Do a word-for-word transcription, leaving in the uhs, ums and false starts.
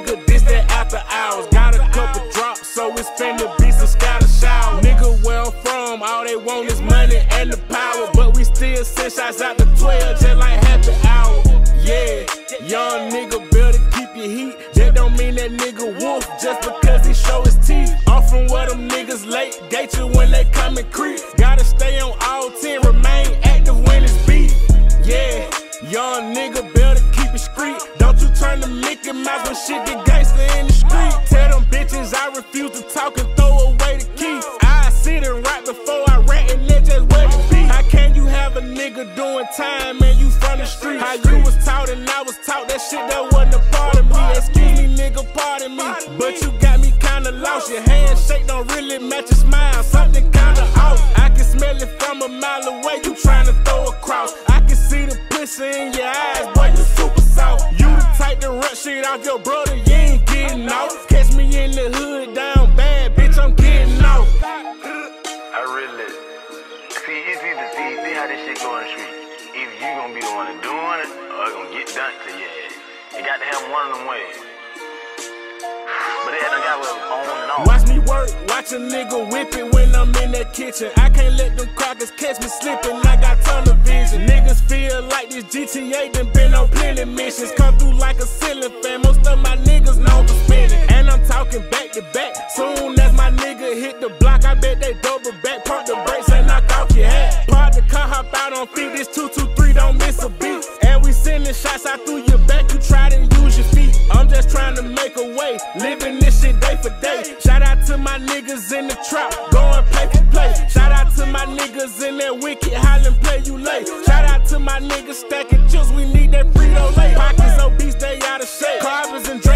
nigga, this that after hours. Got a couple drops, so it's finna be some scatter shower. Nigga, where I'm from, all they want is money and the power. But we still send shots out to twelve, just like happy hour. Yeah, young nigga better keep your heat. That don't mean that nigga wolf just because he show his teeth. I'm from where them niggas late, gate you when they come and creep. Gotta stay on all ten, remain active when it's beat. Yeah, young nigga better keep it street. Don't you turn to Mickey Mouse when shit get gangster in the street. Tell them bitches I refuse to talk and throw away the key. I sit and right before I rant and that's just what it be. How can you have a nigga doing time and you from the street? How you was taught and I was taught that shit that wasn't a part of me. Excuse me nigga, pardon me, but you got me kinda lost. Your handshake don't really match your smile, something kinda off. I can smell it from a mile away, you tryna throw a cross. I can see the pussy in your eyes, boy, you super soft. You the type to run shit off your brother, you ain't getting off. Catch me in the hood down bad, bitch, I'm getting off. I really, see, it's either, see, see how this shit go in the street. Either you gonna be the one doing it, or it's gonna get done to your ass. You got to have one of them ways. But they done got what's on and on. Watch me work, watch a nigga whip it when I'm in that kitchen. I can't let them crackers catch me slipping, I got tunnel vision. Niggas feel like this G T A done been on plenty missions. Come through like a ceiling fan, most of my niggas known for spinning. And I'm talking back to back, soon as my nigga hit the block, I bet they double back. Pump the brakes and knock off your hat. Park the car, hop out on feet, this two two three, don't miss a beat. And we sending shots out through your back, you try to use your feet. I'm just trying to make a way, living this shit day for day. Shout out to my niggas in the trap, going play for play. Shout out to my niggas in that wicked hollin' play you late. Shout out to my niggas stacking chips, we need that Frito-Lay. Pockets obese, they out of shape. Carvers and